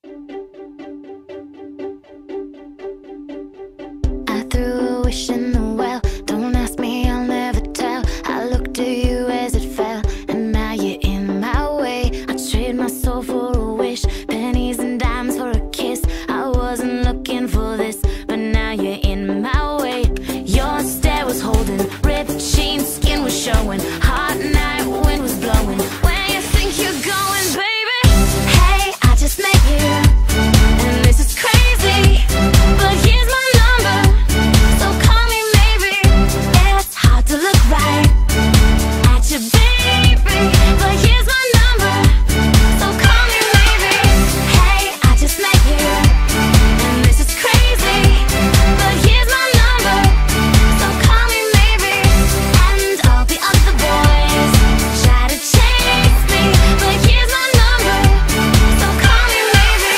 I threw a wish in the well. Don't ask me, I'll never tell. I looked at you as it fell, and now you're in my way. I trade my soul for a wish, pennies and dimes for a kiss. I wasn't looking for this, but now you're in my way. Your stare was holding, ripped jeans, skin was showing. Hot night, wind was blowing. Where you think you're going, baby? Hey, I just met you, and this is crazy, but here's my number, so call me maybe. It's hard to look right at you, baby, but here's my number, so call me maybe. Hey, I just met you, and this is crazy, but here's my number, so call me maybe. And all the other boys try to chase me, but here's my number, so call me maybe.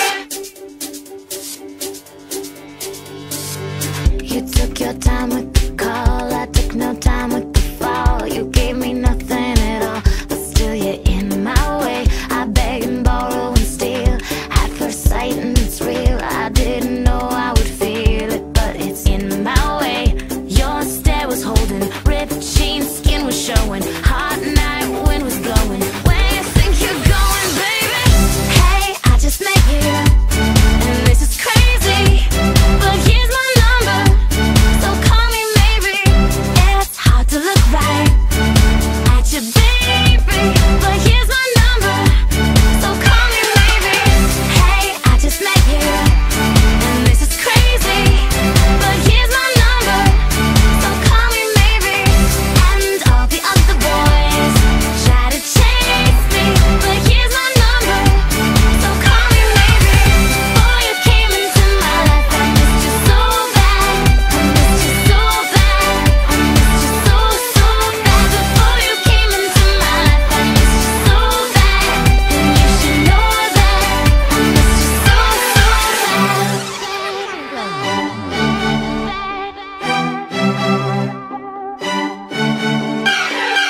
You took your time with the call, I took no time with the fall. You gave me nothing at all, but still you're in my way. I beg and borrow and steal at first sight, and it's real. I didn't know I would feel it, but it's in my way. Your stare was holding, ripped jeans, skin was showing. Hot night, wind was blowing. Where you think you're going, baby? Hey, I just met you, and this is crazy, but here's my number, so call me maybe. It's hard to look right at you, baby, but here's my number, so call me maybe. Hey, I just met you, and this is crazy, but here's my number, so call me maybe. And all the other boys try to chase me, but here's my number, so call me maybe. Before you came into my life, I missed you so bad. I missed you so bad. I missed you so, so bad. Before you came into my life, I missed you so bad. And you should know that I missed you so, so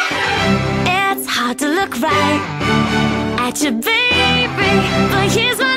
bad. It's hard to look right at you, baby, but here's my